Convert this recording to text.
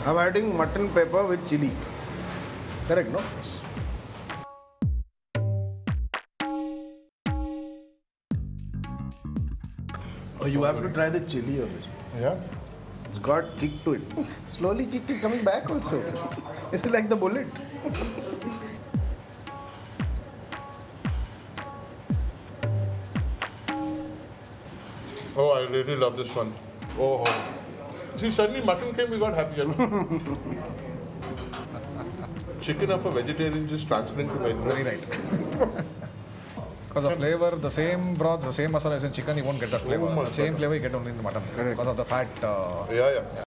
I'm adding mutton pepper with chili. Correct, no? Oh, you have to try the chili on this. Yeah. It's got kick to it. Slowly kick is coming back also. It's like the bullet. Oh, I really love this one. Oh. See, suddenly mutton came, we got happy. Chicken of a vegetarian just transferring to veg. Very right. Because the flavor, the same broth, the same masala is in chicken, you won't get that flavor. The same flavor you get only in the mutton. Because of the fat. Yeah.